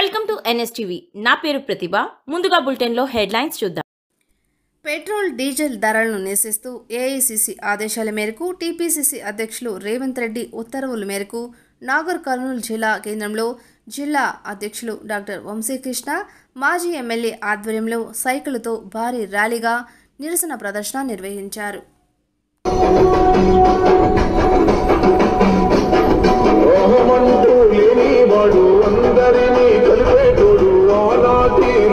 Welcome to NSTV. నా పేరు ప్రతిభ. ముందుగా బులెటిన్లో హెడ్లైన్స్ చూద్దాం. పెట్రోల్ డీజిల్ ధరలను నిరసిస్తూ ఏఐసీసీ ఆదేశాల మేరకు టీపీసీసీ అధ్యక్షులు రేవంత్ రెడ్డి ఉత్తర్వుల మేరకు నాగర్ కర్నూలు జిల్లా కేంద్రంలో జిల్లా అధ్యక్షులు డాక్టర్ వంశీకృష్ణ మాజీ ఎమ్మెల్యే ఆధ్వర్యంలో సైకిళ్లతో భారీ ర్యాలీగా నిరసన ప్రదర్శన నిర్వహించారు. అందరినీ కలిపేటోడు ఆనాటి